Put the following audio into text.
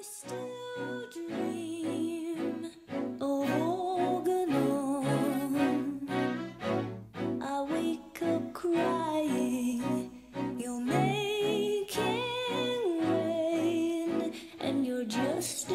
still dream of organ. I wake up crying, you're making rain, and you're just